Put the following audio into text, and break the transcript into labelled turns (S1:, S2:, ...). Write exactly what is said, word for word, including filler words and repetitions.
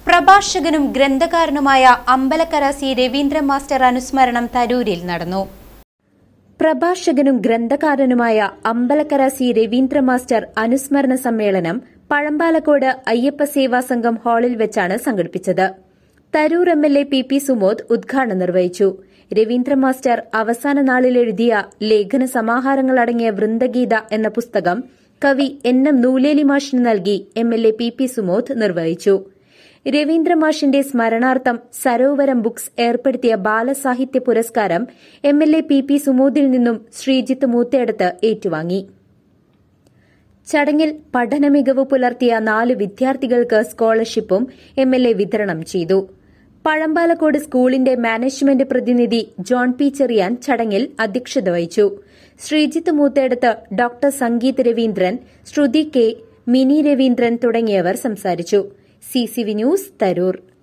S1: പ്രഭാഷകനും ഗ്രന്ഥകാരനുമായ Ambalakkara C Raveendran master അനുസ്മരണം തരൂരിൽ നടന്നു. പ്രഭാഷകനും ഗ്രന്ഥകാരനുമായ അമ്പലക്കര സി രവീന്ദ്രൻ മാസ്റ്റർ അനുസ്മരണ സമ്മേളനം പഴമ്പാലക്കോട് അയ്യപ്പ സേവാ സംഘം ഹാളിൽ വെച്ചാണ് സംഘടിപ്പിച്ചത്. Tarur M L A P P Sumod ഉദ്ഘാടനം നിർവഹിച്ചു. രവീന്ദ്രൻ മാസ്റ്റർ അവസാന നാളിൽ എഴുതിയ ലേഖന സമാഹാരങ്ങളടങ്ങിയ വൃന്ദഗീത എന്ന പുസ്തകം കവി എൻ എം നൂലേലി മാഷിന് നൽകി M L A P P Sumod നിർവഹിച്ചു. രവീന്ദ്രമാഷിന്റെ സ്മരണാർത്ഥം സരോവരം ബുക്സ് ഏർപ്പെടുത്തിയ ബാലസാഹിത്യ പുരസ്കാരം M L A P P സുമോദിൽ നിന്നും ശ്രീജിത്ത് മൂത്തേടത്ത് ഏറ്റുവാങ്ങി. ചടങ്ങിൽ പഠന മികവ് പുലർത്തിയ നാല് വിദ്യാർത്ഥികൾക്ക് സ്കോളർഷിപ്പും എം എൽ എ വിതരണം ചെയ്തു. പഴമ്പാലക്കോട് സ്കൂളിന്റെ മാനേജ്മെന്റ് പ്രതിനിധി ജോൺ പി ചെറിയാൻ ചടങ്ങിൽ അധ്യക്ഷത വഹിച്ചു. ശ്രീജിത്ത് മൂത്തേടത്ത്, ഡോക്ടർ സംഗീത് രവീന്ദ്രൻ, ശ്രുതി കെ, മിനി രവീന്ദ്രൻ തുടങ്ങിയവർ സംസാരിച്ചു. C C V news, Tharoor.